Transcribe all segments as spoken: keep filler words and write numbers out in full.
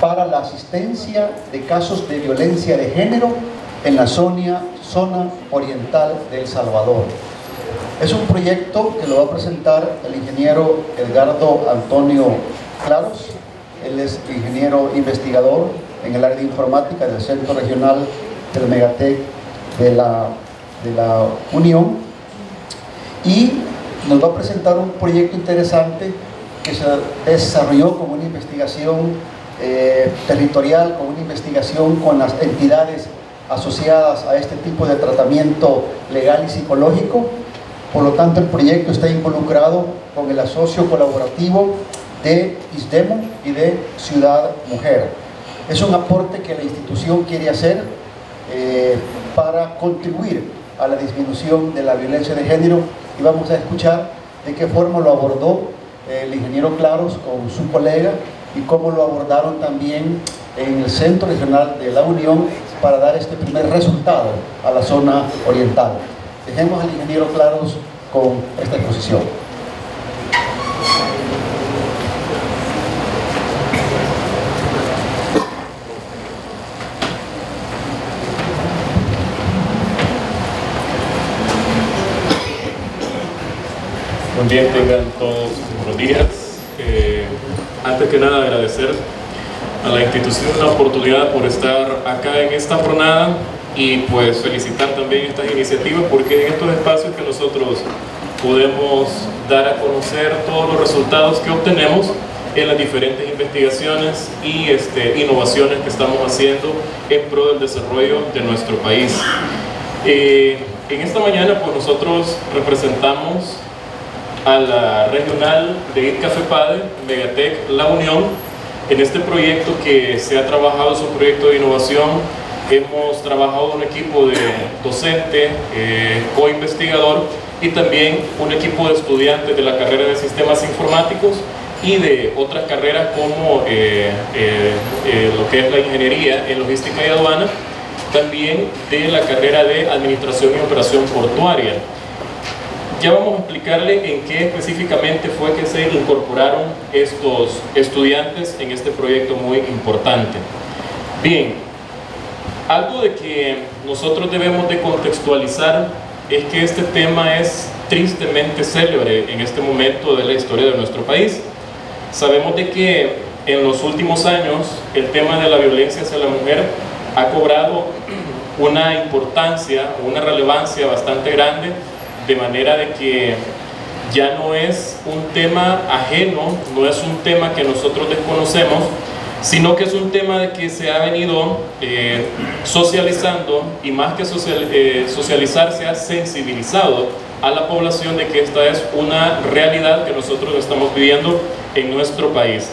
para la asistencia de casos de violencia de género en la zona, zona oriental de El Salvador. Es un proyecto que lo va a presentar el ingeniero Edgardo Antonio Claros. Él es ingeniero investigador en el área de informática del Centro Regional del Megatec de la, de la Unión, y nos va a presentar un proyecto interesante que se desarrolló como una investigación eh, territorial, como una investigación con las entidades asociadas a este tipo de tratamiento legal y psicológico. Por lo tanto, el proyecto está involucrado con el asocio colaborativo de ISDEMO y de Ciudad Mujer. Es un aporte que la institución quiere hacer eh, para contribuir a la disminución de la violencia de género, y vamos a escuchar de qué forma lo abordó eh, el ingeniero Claros con su colega y cómo lo abordaron también en el Centro Regional de la Unión para dar este primer resultado a la zona oriental. Dejemos al ingeniero Claros con esta exposición. Buen día, tengan todos buenos días. Eh, antes que nada, agradecer a la institución la oportunidad por estar acá en esta jornada, y pues felicitar también estas iniciativas, porque en estos espacios que nosotros podemos dar a conocer todos los resultados que obtenemos en las diferentes investigaciones y este, innovaciones que estamos haciendo en pro del desarrollo de nuestro país. Eh, en esta mañana pues nosotros representamos a la regional de ITCAFEPADE, Megatec La Unión, en este proyecto que se ha trabajado. Es un proyecto de innovación. Hemos trabajado un equipo de docente, eh, co-investigador, y también un equipo de estudiantes de la carrera de sistemas informáticos y de otras carreras como eh, eh, eh, lo que es la ingeniería en logística y aduana, también de la carrera de administración y operación portuaria. Ya vamos a explicarle en qué específicamente fue que se incorporaron estos estudiantes en este proyecto muy importante. Bien, algo de que nosotros debemos de contextualizar es que este tema es tristemente célebre en este momento de la historia de nuestro país. Sabemos de que en los últimos años el tema de la violencia hacia la mujer ha cobrado una importancia, una relevancia bastante grande, de manera de que ya no es un tema ajeno, no es un tema que nosotros desconocemos, sino que es un tema de que se ha venido eh, socializando, y más que social, eh, socializar, se ha sensibilizado a la población de que esta es una realidad que nosotros estamos viviendo en nuestro país.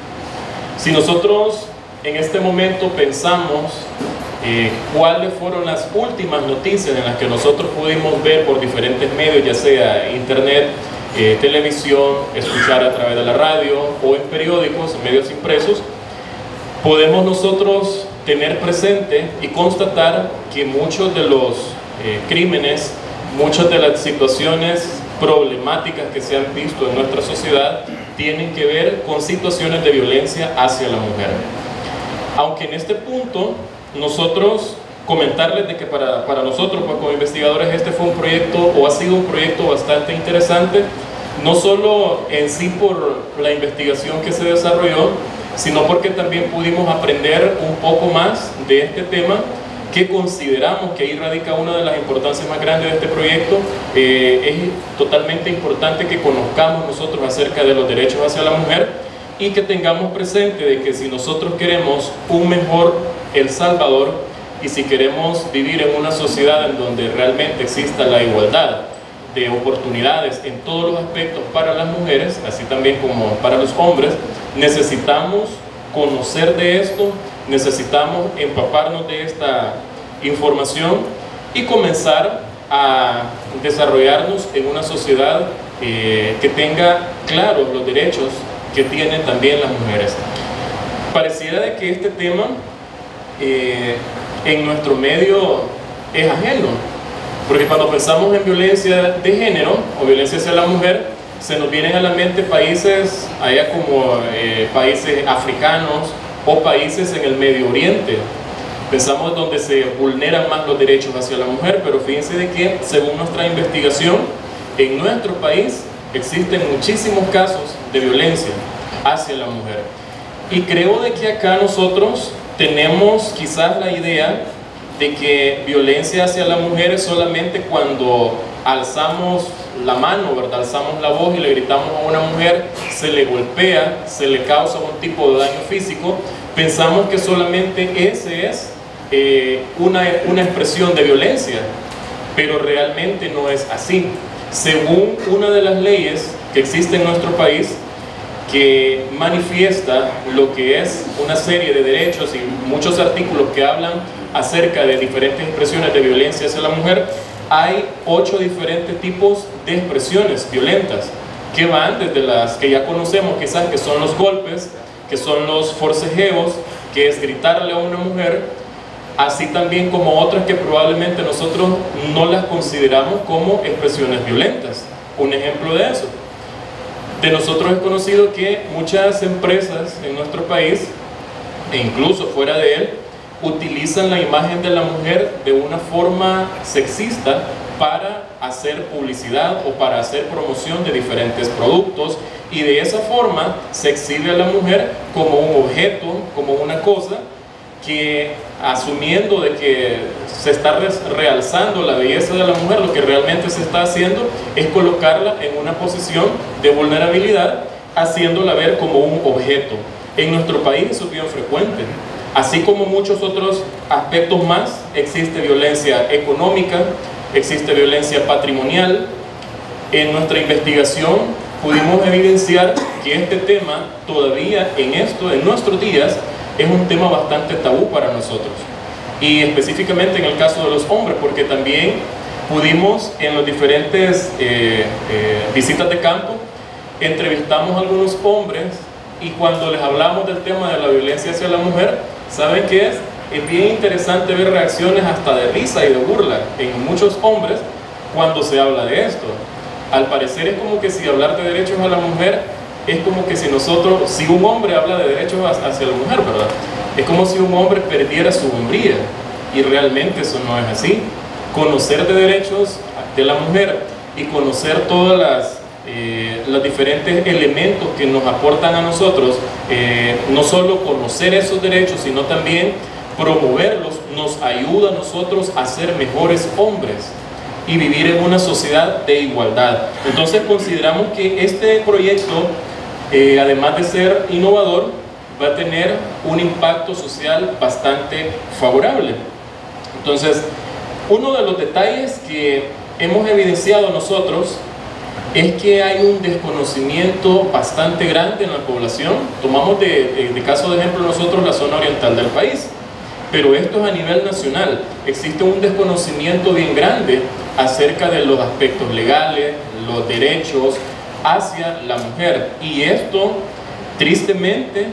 Si nosotros en este momento pensamos eh, cuáles fueron las últimas noticias en las que nosotros pudimos ver por diferentes medios, ya sea internet, eh, televisión, escuchar a través de la radio o en periódicos, medios impresos, podemos nosotros tener presente y constatar que muchos de los eh, crímenes, muchas de las situaciones problemáticas que se han visto en nuestra sociedad tienen que ver con situaciones de violencia hacia la mujer. Aunque en este punto nosotros comentarles de que para, para nosotros pues, como investigadores este fue un proyecto, o ha sido un proyecto bastante interesante, no solo en sí por la investigación que se desarrolló, sino porque también pudimos aprender un poco más de este tema, que consideramos que ahí radica una de las importancias más grandes de este proyecto. Eh, es totalmente importante que conozcamos nosotros acerca de los derechos hacia la mujer, y que tengamos presente de que si nosotros queremos un mejor El Salvador, y si queremos vivir en una sociedad en donde realmente exista la igualdad de oportunidades en todos los aspectos para las mujeres, así también como para los hombres, necesitamos conocer de esto, necesitamos empaparnos de esta información y comenzar a desarrollarnos en una sociedad eh, que tenga claros los derechos que tienen también las mujeres. Pareciera de que este tema eh, en nuestro medio es ajeno, porque cuando pensamos en violencia de género o violencia hacia la mujer, se nos vienen a la mente países allá como eh, países africanos o países en el Medio Oriente. Pensamos donde se vulneran más los derechos hacia la mujer, pero fíjense de que, según nuestra investigación, en nuestro país existen muchísimos casos de violencia hacia la mujer. Y creo de que acá nosotros tenemos quizás la idea de que violencia hacia la mujer es solamente cuando alzamos la mano, ¿verdad? Alzamos la voz y le gritamos a una mujer, se le golpea, se le causa un tipo de daño físico. Pensamos que solamente ese es eh, una, una expresión de violencia, pero realmente no es así. Según una de las leyes que existe en nuestro país, que manifiesta lo que es una serie de derechos y muchos artículos que hablan acerca de diferentes expresiones de violencia hacia la mujer, hay ocho diferentes tipos de expresiones violentas que van desde las que ya conocemos quizás, que son los golpes, que son los forcejeos, que es gritarle a una mujer, así también como otras que probablemente nosotros no las consideramos como expresiones violentas. Un ejemplo de eso, de nosotros es conocido que muchas empresas en nuestro país, e incluso fuera de él, utilizan la imagen de la mujer de una forma sexista para hacer publicidad o para hacer promoción de diferentes productos, y de esa forma se exhibe a la mujer como un objeto, como una cosa que, asumiendo de que se está realzando la belleza de la mujer, lo que realmente se está haciendo es colocarla en una posición de vulnerabilidad, haciéndola ver como un objeto. En nuestro país eso es bien frecuente. Así como muchos otros aspectos más, existe violencia económica, existe violencia patrimonial. En nuestra investigación pudimos evidenciar que este tema todavía en esto, en nuestros días, es un tema bastante tabú para nosotros. Y específicamente en el caso de los hombres, porque también pudimos en las diferentes eh, eh, visitas de campo, entrevistamos a algunos hombres, y cuando les hablamos del tema de la violencia hacia la mujer, ¿saben qué es? Es bien interesante ver reacciones hasta de risa y de burla en muchos hombres cuando se habla de esto. Al parecer es como que si hablar de derechos a la mujer es como que si nosotros, si un hombre habla de derechos hacia la mujer, ¿verdad? Es como si un hombre perdiera su hombría, y realmente eso no es así. Conocer de derechos de la mujer y conocer todas las Eh, los diferentes elementos que nos aportan a nosotros, eh, no solo conocer esos derechos, sino también promoverlos, nos ayuda a nosotros a ser mejores hombres y vivir en una sociedad de igualdad. Entonces consideramos que este proyecto, eh, además de ser innovador, va a tener un impacto social bastante favorable. Entonces, uno de los detalles que hemos evidenciado nosotros es que hay un desconocimiento bastante grande en la población. Tomamos de, de, de caso de ejemplo nosotros la zona oriental del país, pero esto es a nivel nacional. Existe un desconocimiento bien grande acerca de los aspectos legales, los derechos hacia la mujer, y esto tristemente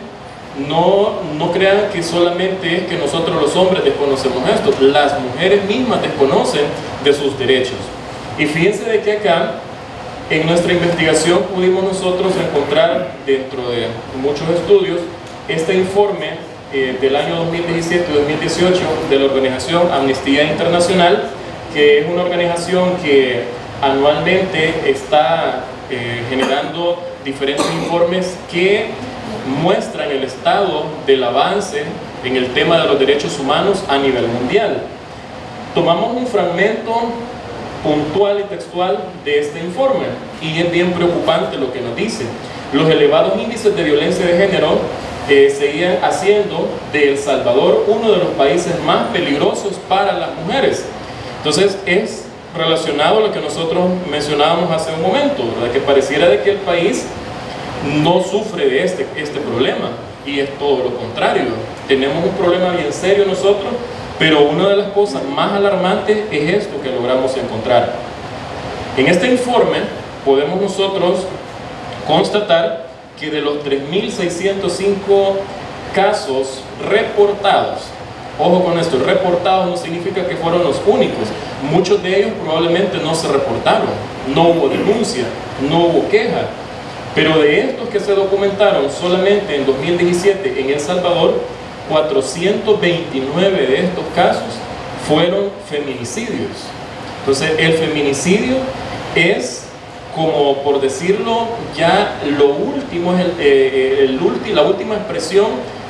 no, no crean que solamente es que nosotros los hombres desconocemos esto, las mujeres mismas desconocen de sus derechos. Y fíjense de que acá en nuestra investigación pudimos nosotros encontrar dentro de muchos estudios este informe eh, del año dos mil diecisiete y dos mil dieciocho de la organización Amnistía Internacional, que es una organización que anualmente está eh, generando diferentes informes que muestran el estado del avance en el tema de los derechos humanos a nivel mundial. Tomamos un fragmento puntual y textual de este informe, y es bien preocupante lo que nos dice. Los elevados índices de violencia de género eh, seguían haciendo de El Salvador uno de los países más peligrosos para las mujeres. Entonces es relacionado a lo que nosotros mencionábamos hace un momento, ¿verdad? Que pareciera de que el país no sufre de este, este problema, y es todo lo contrario. Tenemos un problema bien serio nosotros, pero una de las cosas más alarmantes es esto que logramos encontrar. En este informe podemos nosotros constatar que de los tres mil seiscientos cinco casos reportados, ojo con esto, reportados no significa que fueron los únicos, muchos de ellos probablemente no se reportaron, no hubo denuncia, no hubo queja, Pero de estos que se documentaron solamente en dos mil diecisiete en El Salvador, cuatrocientos veintinueve de estos casos fueron feminicidios. Entonces el feminicidio es, como por decirlo, ya lo último, es el, eh, el ulti, la última expresión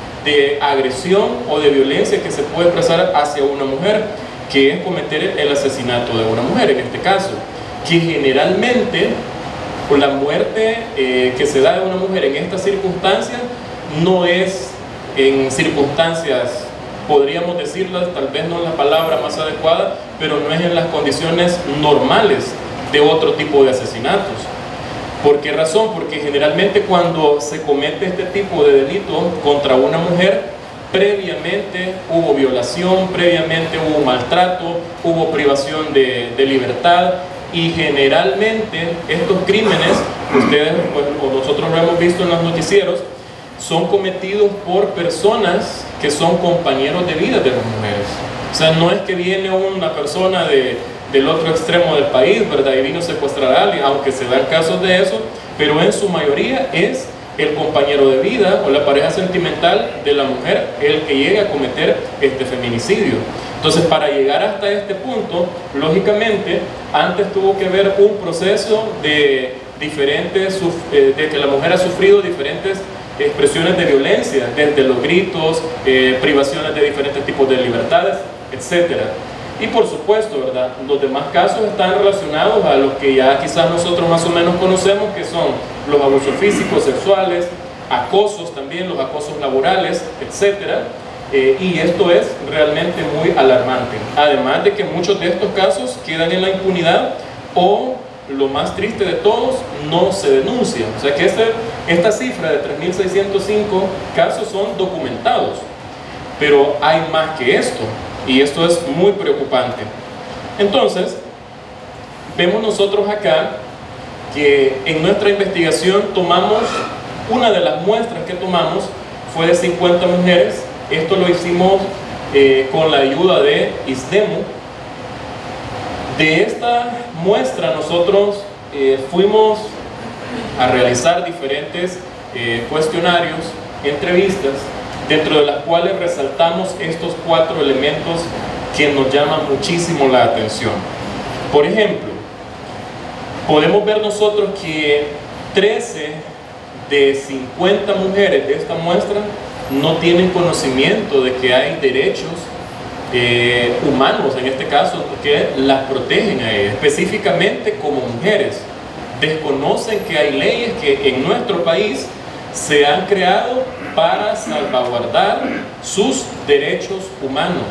de agresión o de violencia que se puede expresar hacia una mujer, que es cometer el asesinato de una mujer en este caso, que generalmente por la muerte eh, que se da de una mujer en estas circunstancias no es en circunstancias, podríamos decirlas, tal vez no es la palabra más adecuada, pero no es en las condiciones normales de otro tipo de asesinatos. ¿Por qué razón? Porque generalmente cuando se comete este tipo de delito contra una mujer, previamente hubo violación, previamente hubo maltrato, hubo privación de, de libertad, y generalmente estos crímenes, ustedes pues, o nosotros lo hemos visto en los noticieros, son cometidos por personas que son compañeros de vida de las mujeres. O sea, no es que viene una persona de, del otro extremo del país, ¿verdad?, y vino a secuestrar a alguien, aunque se dan casos de eso, pero en su mayoría es el compañero de vida o la pareja sentimental de la mujer el que llega a cometer este feminicidio. Entonces, para llegar hasta este punto, lógicamente, antes tuvo que haber un proceso de diferentes, de que la mujer ha sufrido diferentes expresiones de violencia, desde los gritos, eh, privaciones de diferentes tipos de libertades, etcétera. Y por supuesto, ¿verdad?, los demás casos están relacionados a los que ya quizás nosotros más o menos conocemos, que son los abusos físicos, sexuales, acosos también, los acosos laborales, etcétera. Eh, y esto es realmente muy alarmante. Además de que muchos de estos casos quedan en la impunidad o, lo más triste de todos, no se denuncian. O sea que este, esta cifra de tres mil seiscientos cinco casos son documentados, pero hay más que esto, y esto es muy preocupante. Entonces, vemos nosotros acá que en nuestra investigación tomamos, una de las muestras que tomamos fue de cincuenta mujeres. Esto lo hicimos eh, con la ayuda de ISDEMU. De esta muestra nosotros eh, fuimos a realizar diferentes eh, cuestionarios, entrevistas, dentro de las cuales resaltamos estos cuatro elementos que nos llaman muchísimo la atención. Por ejemplo, podemos ver nosotros que trece de cincuenta mujeres de esta muestra no tienen conocimiento de que hay derechos eh, humanos, en este caso, que las protegen a ellas, específicamente como mujeres. Desconocen que hay leyes que en nuestro país se han creado para salvaguardar sus derechos humanos.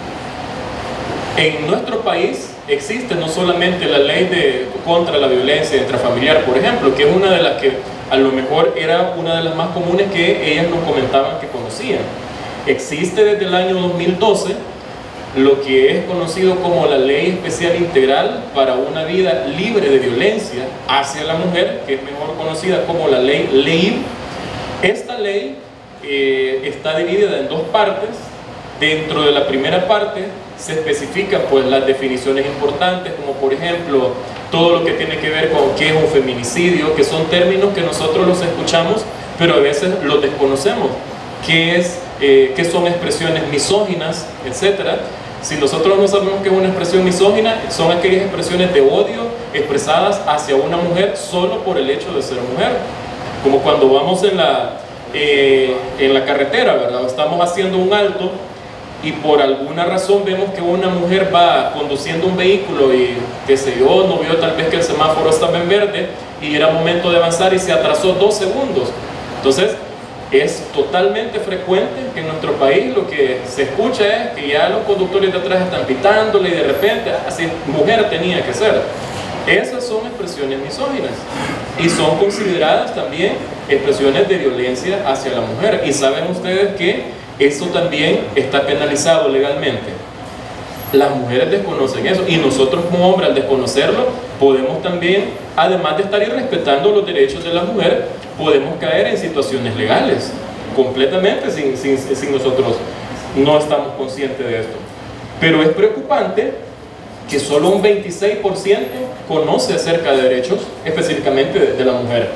En nuestro país existe no solamente la ley de, contra la violencia intrafamiliar, por ejemplo, que es una de las que a lo mejor era una de las más comunes que ellas nos comentaban que conocían. Existe desde el año dos mil doce lo que es conocido como la Ley Especial Integral para una vida libre de violencia hacia la mujer, que es mejor conocida como la Ley LEIV. Esta ley eh, está dividida en dos partes. Dentro de la primera parte se especifican pues las definiciones importantes, como por ejemplo todo lo que tiene que ver con qué es un feminicidio, que son términos que nosotros los escuchamos pero a veces los desconocemos, qué es, eh, qué son expresiones misóginas, etcétera. Si nosotros no sabemos qué es una expresión misógina, son aquellas expresiones de odio expresadas hacia una mujer solo por el hecho de ser mujer, como cuando vamos en la, eh, en la carretera, ¿verdad? Estamos haciendo un alto y por alguna razón vemos que una mujer va conduciendo un vehículo y, qué sé yo, no vio tal vez que el semáforo estaba en verde y era momento de avanzar y se atrasó dos segundos. Entonces, es totalmente frecuente que en nuestro país lo que se escucha es que ya los conductores de atrás están pitándole y de repente, así, mujer tenía que ser. Esas son expresiones misóginas y son consideradas también expresiones de violencia hacia la mujer. Y saben ustedes que eso también está penalizado legalmente. Las mujeres desconocen eso y nosotros como hombres, al desconocerlo, podemos también, además de estar irrespetando los derechos de la mujer, podemos caer en situaciones legales completamente sin, sin, sin nosotros no estamos conscientes de esto. Pero es preocupante que solo un veintiséis por ciento conoce acerca de derechos específicamente de, de la mujer.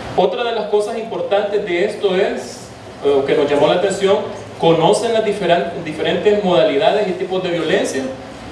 Otra de las cosas importantes de esto es, eh, que nos llamó la atención, ¿conocen las diferentes, diferentes modalidades y tipos de violencia?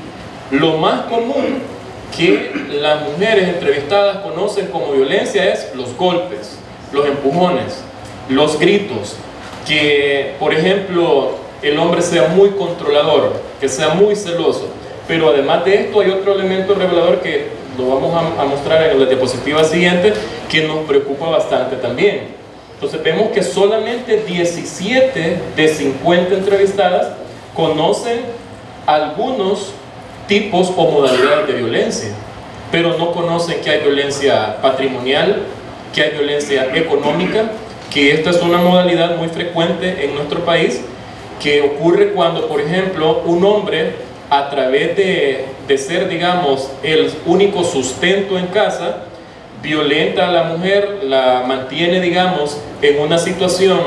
Lo más común que las mujeres entrevistadas conocen como violencia es los golpes, los empujones, los gritos, que por ejemplo el hombre sea muy controlador, que sea muy celoso. Pero además de esto hay otro elemento revelador que lo vamos a, a mostrar en la diapositiva siguiente, que nos preocupa bastante también. Entonces vemos que solamente diecisiete de cincuenta entrevistadas conocen algunos tipos o modalidades de violencia, pero no conocen que hay violencia patrimonial, que hay violencia económica, que esta es una modalidad muy frecuente en nuestro país, que ocurre cuando, por ejemplo, un hombre, a través de, de ser, digamos, el único sustento en casa, violenta a la mujer, la mantiene, digamos, en una situación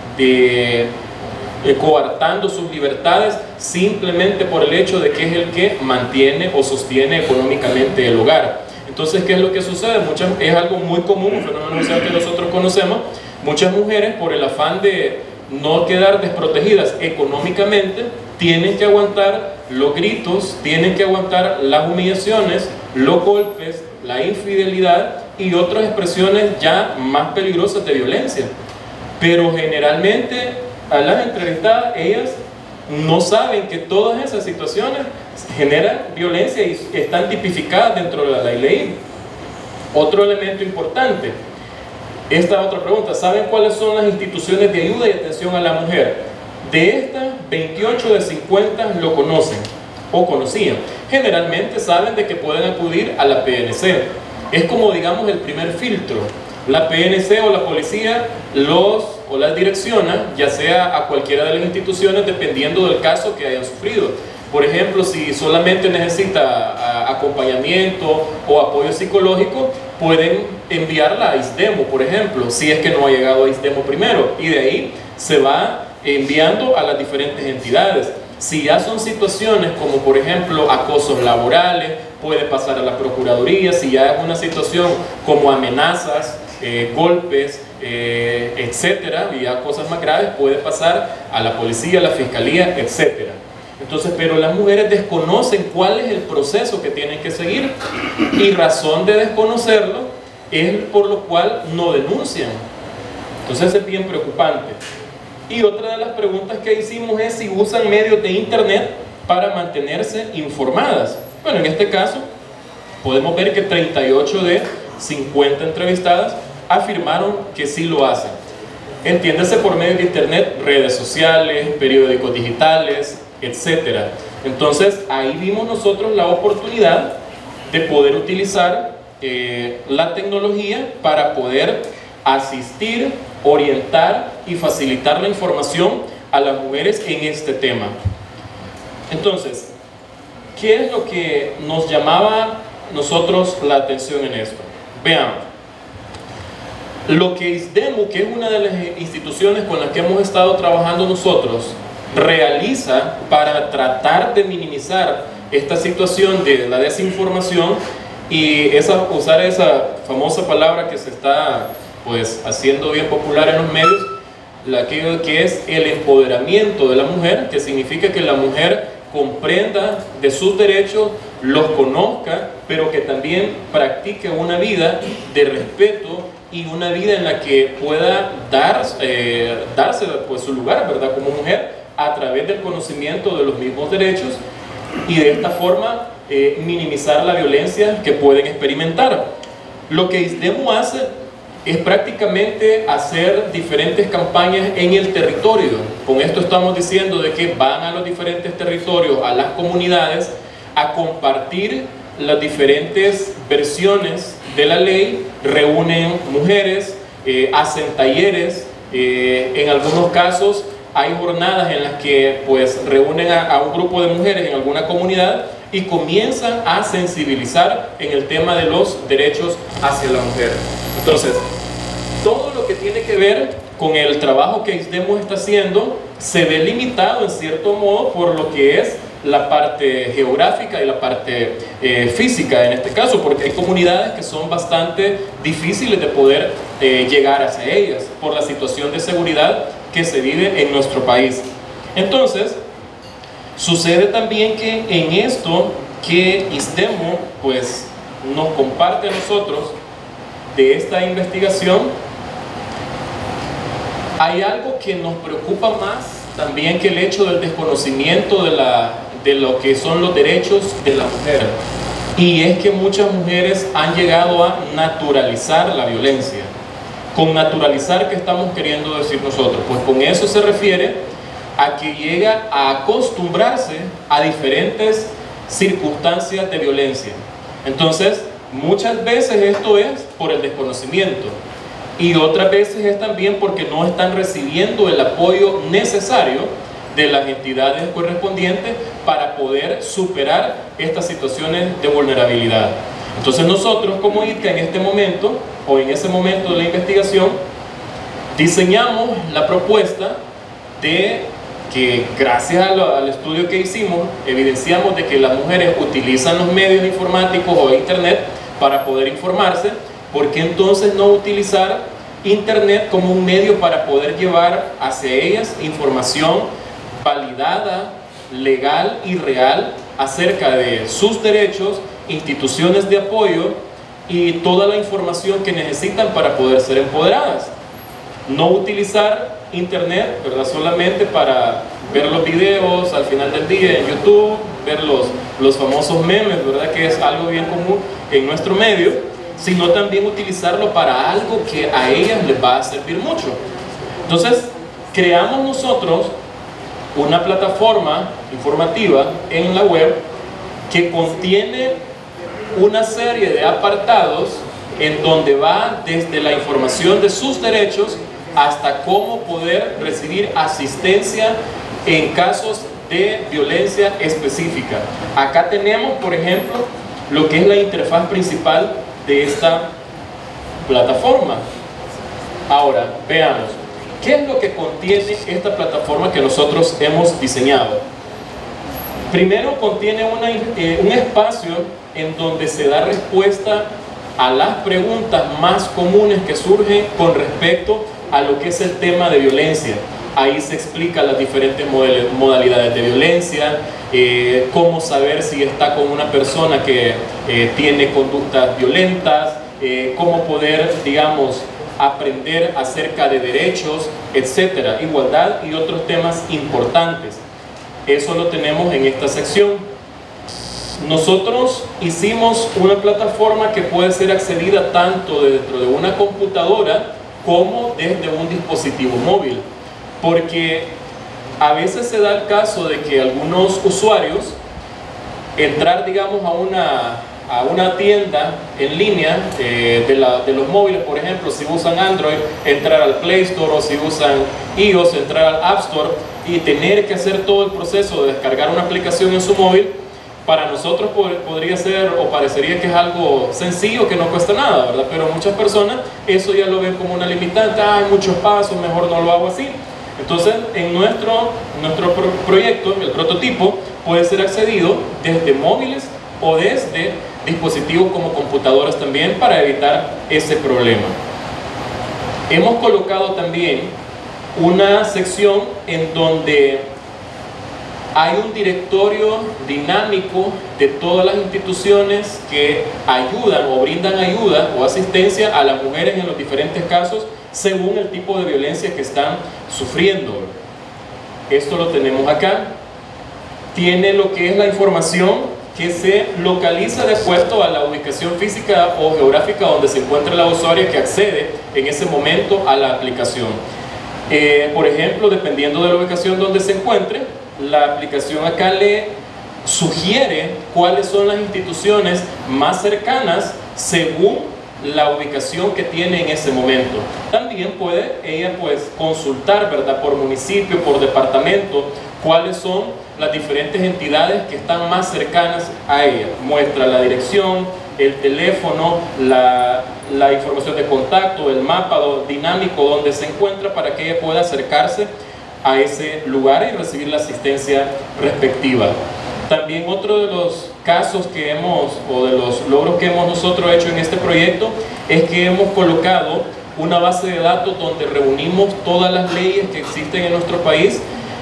de eh, coartando sus libertades, simplemente por el hecho de que es el que mantiene o sostiene económicamente el hogar. Entonces, ¿qué es lo que sucede? Muchas, es algo muy común, un fenómeno social que nosotros conocemos. Muchas mujeres, por el afán de no quedar desprotegidas económicamente, tienen que aguantar los gritos, tienen que aguantar las humillaciones, los golpes, la infidelidad y otras expresiones ya más peligrosas de violencia. Pero generalmente a las entrevistadas, ellas no saben que todas esas situaciones generan violencia y están tipificadas dentro de la ley. Otro elemento importante, esta otra pregunta: ¿saben cuáles son las instituciones de ayuda y atención a la mujer? De estas, veintiocho de cincuenta lo conocen o conocían. Generalmente saben de que pueden acudir a la P N C. Es como, digamos, el primer filtro. La P N C o la policía los o las direcciona, ya sea a cualquiera de las instituciones, dependiendo del caso que hayan sufrido. Por ejemplo, si solamente necesita a, acompañamiento o apoyo psicológico, pueden enviarla a ISDEMO, por ejemplo, si es que no ha llegado a ISDEMO primero, y de ahí se va enviando a las diferentes entidades. Si ya son situaciones como, por ejemplo, acosos laborales, puede pasar a la Procuraduría. Si ya es una situación como amenazas, eh, golpes, eh, etcétera, y ya cosas más graves, puede pasar a la policía, a la fiscalía, etcétera. Entonces, pero las mujeres desconocen cuál es el proceso que tienen que seguir, y razón de desconocerlo es por lo cual no denuncian. Entonces es bien preocupante. Y otra de las preguntas que hicimos es si usan medios de internet para mantenerse informadas. Bueno, en este caso podemos ver que treinta y ocho de cincuenta entrevistadas afirmaron que sí lo hacen. Entiéndase por medio de internet, redes sociales, periódicos digitales, etcétera. Entonces ahí vimos nosotros la oportunidad de poder utilizar eh, la tecnología para poder asistir, orientar y facilitar la información a las mujeres en este tema. Entonces, ¿qué es lo que nos llamaba nosotros la atención en esto? Veamos. Lo que ISDEMO, que es una de las instituciones con las que hemos estado trabajando nosotros, realiza para tratar de minimizar esta situación de la desinformación y esa, usar esa famosa palabra que se está pues haciendo bien popular en los medios, la que, que es el empoderamiento de la mujer, que significa que la mujer comprenda de sus derechos, los conozca, pero que también practique una vida de respeto y una vida en la que pueda dar, eh, darse pues, su lugar, ¿verdad?, como mujer, a través del conocimiento de los mismos derechos, y de esta forma eh, minimizar la violencia que pueden experimentar. Lo que ISDEMO hace es prácticamente hacer diferentes campañas en el territorio. Con esto estamos diciendo de que van a los diferentes territorios, a las comunidades, a compartir las diferentes versiones de la ley, reúnen mujeres, eh, hacen talleres, eh, en algunos casos hay jornadas en las que pues reúnen a, a un grupo de mujeres en alguna comunidad y comienzan a sensibilizar en el tema de los derechos hacia la mujer. Entonces, todo lo que tiene que ver con el trabajo que ISDEMO está haciendo se ve limitado en cierto modo por lo que es la parte geográfica y la parte eh, física en este caso, porque hay comunidades que son bastante difíciles de poder eh, llegar hacia ellas por la situación de seguridad que se vive en nuestro país. Entonces, sucede también que en esto que ISDEMO pues nos comparte a nosotros de esta investigación, hay algo que nos preocupa más también que el hecho del desconocimiento de, la, de lo que son los derechos de la mujer, y es que muchas mujeres han llegado a naturalizar la violencia. Con naturalizar, ¿qué estamos queriendo decir nosotros? Pues con eso se refiere a que llega a acostumbrarse a diferentes circunstancias de violencia. Entonces, muchas veces esto es por el desconocimiento, y otras veces es también porque no están recibiendo el apoyo necesario de las entidades correspondientes para poder superar estas situaciones de vulnerabilidad. Entonces nosotros como I T C A en este momento, o en ese momento de la investigación, diseñamos la propuesta de que, gracias a lo, al estudio que hicimos, evidenciamos de que las mujeres utilizan los medios informáticos o internet para poder informarse. ¿Por qué entonces no utilizar internet como un medio para poder llevar hacia ellas información validada, legal y real acerca de sus derechos, instituciones de apoyo y toda la información que necesitan para poder ser empoderadas? No utilizar internet, ¿verdad?, solamente para ver los videos al final del día en YouTube, ver los, los famosos memes, ¿verdad?, que es algo bien común en nuestro medio, sino también utilizarlo para algo que a ellas les va a servir mucho. Entonces, creamos nosotros una plataforma informativa en la web que contiene una serie de apartados en donde va desde la información de sus derechos hasta cómo poder recibir asistencia en casos de violencia específica. Acá tenemos, por ejemplo, lo que es la interfaz principal de esta plataforma. Ahora, veamos, ¿qué es lo que contiene esta plataforma que nosotros hemos diseñado? Primero, contiene una, eh, un espacio en donde se da respuesta a las preguntas más comunes que surgen con respecto a lo que es el tema de violencia. Ahí se explican las diferentes modalidades de violencia, eh, cómo saber si está con una persona que eh, tiene conductas violentas, eh, cómo poder, digamos, aprender acerca de derechos, etcétera, igualdad y otros temas importantes. Eso lo tenemos en esta sección. Nosotros hicimos una plataforma que puede ser accedida tanto dentro de una computadora como desde un dispositivo móvil, porque a veces se da el caso de que algunos usuarios entrar, digamos, a una, a una tienda en línea eh, de, la, de los móviles, por ejemplo, si usan Android, entrar al Play Store, o si usan iOS, entrar al App Store y tener que hacer todo el proceso de descargar una aplicación en su móvil. Para nosotros podría ser o parecería que es algo sencillo, que no cuesta nada, ¿verdad? Pero muchas personas eso ya lo ven como una limitante. Ah, hay muchos pasos, mejor no lo hago así. Entonces, en nuestro, nuestro pro proyecto, el prototipo, puede ser accedido desde móviles o desde dispositivos como computadoras también, para evitar ese problema. Hemos colocado también una sección en donde hay un directorio dinámico de todas las instituciones que ayudan o brindan ayuda o asistencia a las mujeres en los diferentes casos según el tipo de violencia que están sufriendo. Esto lo tenemos acá. Tiene lo que es la información que se localiza de acuerdo a la ubicación física o geográfica donde se encuentra la usuaria que accede en ese momento a la aplicación. Eh, por ejemplo, dependiendo de la ubicación donde se encuentre, la aplicación acá le sugiere cuáles son las instituciones más cercanas según la ubicación que tiene en ese momento. También puede ella pues consultar, ¿verdad?, por municipio, por departamento, cuáles son las diferentes entidades que están más cercanas a ella. Muestra la dirección, el teléfono, la, la información de contacto, el mapa dinámico donde se encuentra, para que ella pueda acercarse a ese lugar y recibir la asistencia respectiva. También otro de los casos que hemos, o de los logros que hemos nosotros hecho en este proyecto, es que hemos colocado una base de datos donde reunimos todas las leyes que existen en nuestro país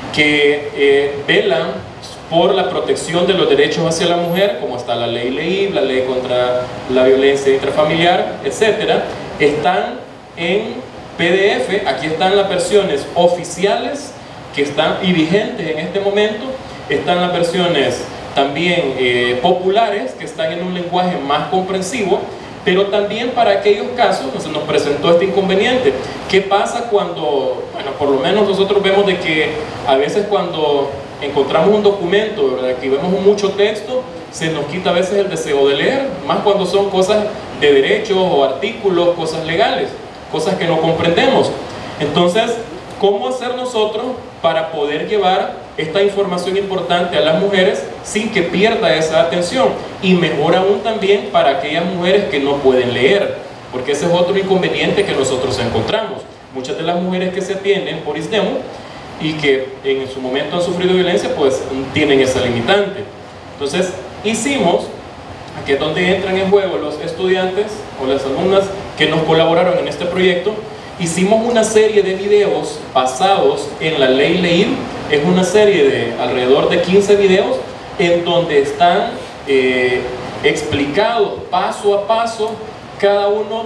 que eh, velan por la protección de los derechos hacia la mujer, como está la ley LEIB, la ley contra la violencia intrafamiliar, etcétera. Están en P D F, aquí están las versiones oficiales que están y vigentes en este momento, están las versiones también eh, populares que están en un lenguaje más comprensivo, pero también para aquellos casos se nos presentó este inconveniente. ¿Qué pasa cuando, bueno, por lo menos nosotros vemos de que a veces cuando encontramos un documento, ¿verdad?, que vemos mucho texto, se nos quita a veces el deseo de leer, más cuando son cosas de derechos o artículos, cosas legales, cosas que no comprendemos. Entonces, ¿cómo hacer nosotros para poder llevar esta información importante a las mujeres sin que pierda esa atención? Y mejor aún también para aquellas mujeres que no pueden leer, porque ese es otro inconveniente que nosotros encontramos. Muchas de las mujeres que se atienden por ISDEMU y que en su momento han sufrido violencia, pues tienen esa limitante. Entonces hicimos, aquí es donde entran en juego los estudiantes o las alumnas que nos colaboraron en este proyecto. Hicimos una serie de videos basados en la ley LEIB. Es una serie de alrededor de quince videos en donde están eh, explicados paso a paso cada uno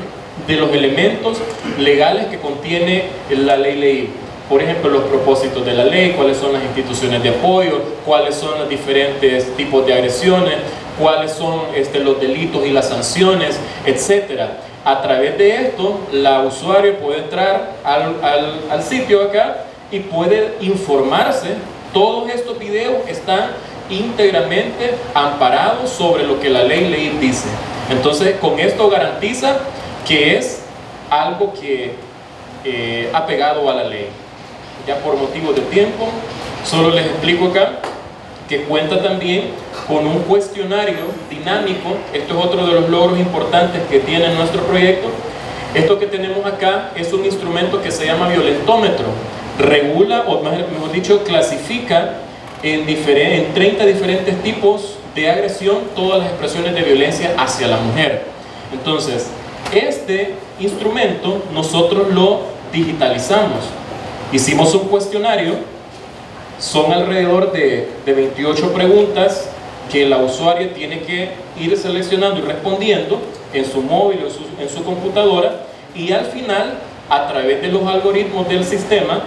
de los elementos legales que contiene la ley LEIB. Por ejemplo, los propósitos de la ley, cuáles son las instituciones de apoyo, cuáles son los diferentes tipos de agresiones, cuáles son este, los delitos y las sanciones, etcétera. A través de esto, la usuaria puede entrar al, al, al sitio acá y puede informarse. Todos estos videos están íntegramente amparados sobre lo que la ley LEIB dice. Entonces, con esto garantiza que es algo que eh, ha pegado a la ley. Ya por motivos de tiempo, solo les explico acá que cuenta también con un cuestionario dinámico. Esto es otro de los logros importantes que tiene nuestro proyecto. Esto que tenemos acá es un instrumento que se llama violentómetro. Regula, o mejor dicho, clasifica en, en treinta diferentes tipos de agresión todas las expresiones de violencia hacia la mujer. Entonces, este instrumento nosotros lo digitalizamos. Hicimos un cuestionario, son alrededor de, de veintiocho preguntas que la usuaria tiene que ir seleccionando y respondiendo en su móvil o en su, en su computadora, y al final, a través de los algoritmos del sistema,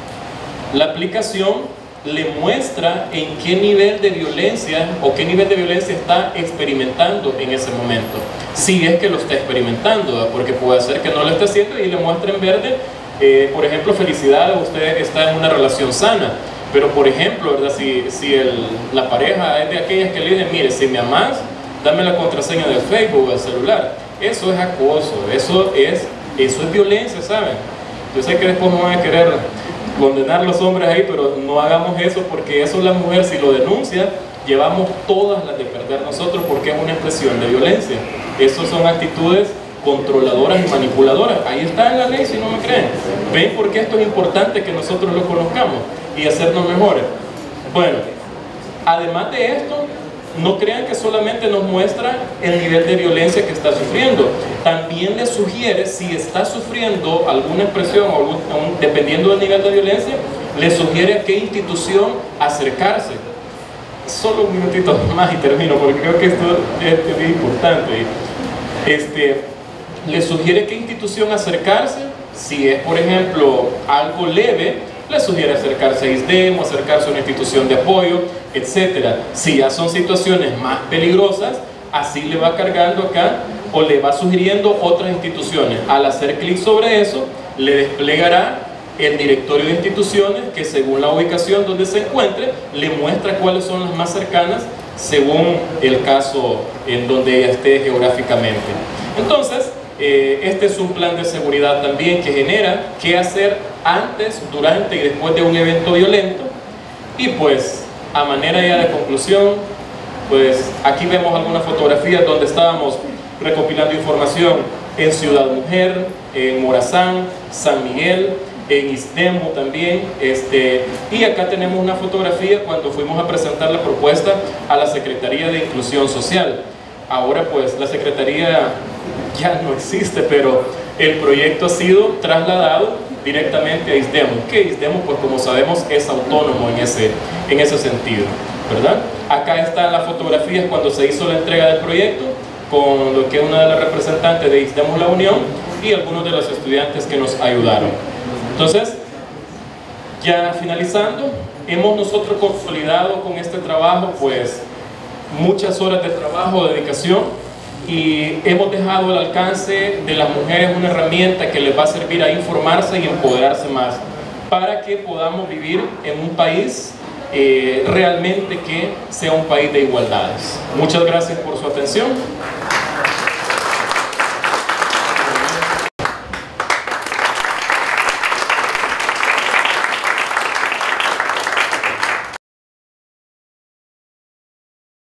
la aplicación le muestra en qué nivel de violencia o qué nivel de violencia está experimentando en ese momento, si es que lo está experimentando, ¿verdad? Porque puede ser que no lo esté haciendo y le muestra en verde, eh, por ejemplo, felicidad, usted está en una relación sana. Pero por ejemplo, ¿verdad? si, si el, la pareja es de aquellas que le dicen, mire, si me amás, dame la contraseña del Facebook o del celular, eso es acoso, eso es, eso es violencia, ¿saben? Yo sé que después me van a querer condenar los hombres ahí, pero no hagamos eso, porque eso la mujer, si lo denuncia, llevamos todas las de perder nosotros, porque es una expresión de violencia. Esas son actitudes controladoras y manipuladoras. Ahí está en la ley, si no me creen. ¿Ven por qué esto es importante que nosotros lo conozcamos y hacernos mejores? Bueno, además de esto, no crean que solamente nos muestra el nivel de violencia que está sufriendo, también le sugiere, si está sufriendo alguna expresión o algún, dependiendo del nivel de violencia, le sugiere a qué institución acercarse. Solo un minutito más y termino, porque creo que esto es, es importante. Este, le sugiere qué institución acercarse. Si es, por ejemplo, algo leve, le sugiere acercarse a ISDEMU, acercarse a una institución de apoyo, etcétera. Si ya son situaciones más peligrosas, así le va cargando acá o le va sugiriendo otras instituciones. Al hacer clic sobre eso, le desplegará el directorio de instituciones que, según la ubicación donde se encuentre, le muestra cuáles son las más cercanas según el caso en donde ella esté geográficamente. Entonces, eh, este es un plan de seguridad también que genera qué hacer antes, durante y después de un evento violento. Y pues, a manera ya de conclusión, pues aquí vemos algunas fotografías donde estábamos recopilando información en Ciudad Mujer, en Morazán, San Miguel, en ISDEMU también, este, y acá tenemos una fotografía cuando fuimos a presentar la propuesta a la Secretaría de Inclusión Social. Ahora pues la Secretaría ya no existe, pero el proyecto ha sido trasladado directamente a ISDEMO, que ISDEMO, pues como sabemos, es autónomo en ese, en ese sentido, ¿verdad? Acá están las fotografías cuando se hizo la entrega del proyecto, con lo que es una de las representantes de ISDEMO La Unión y algunos de los estudiantes que nos ayudaron. Entonces, ya finalizando, hemos nosotros consolidado con este trabajo pues muchas horas de trabajo, de dedicación, y hemos dejado al alcance de las mujeres una herramienta que les va a servir a informarse y empoderarse más para que podamos vivir en un país eh, realmente que sea un país de igualdades. Muchas gracias por su atención.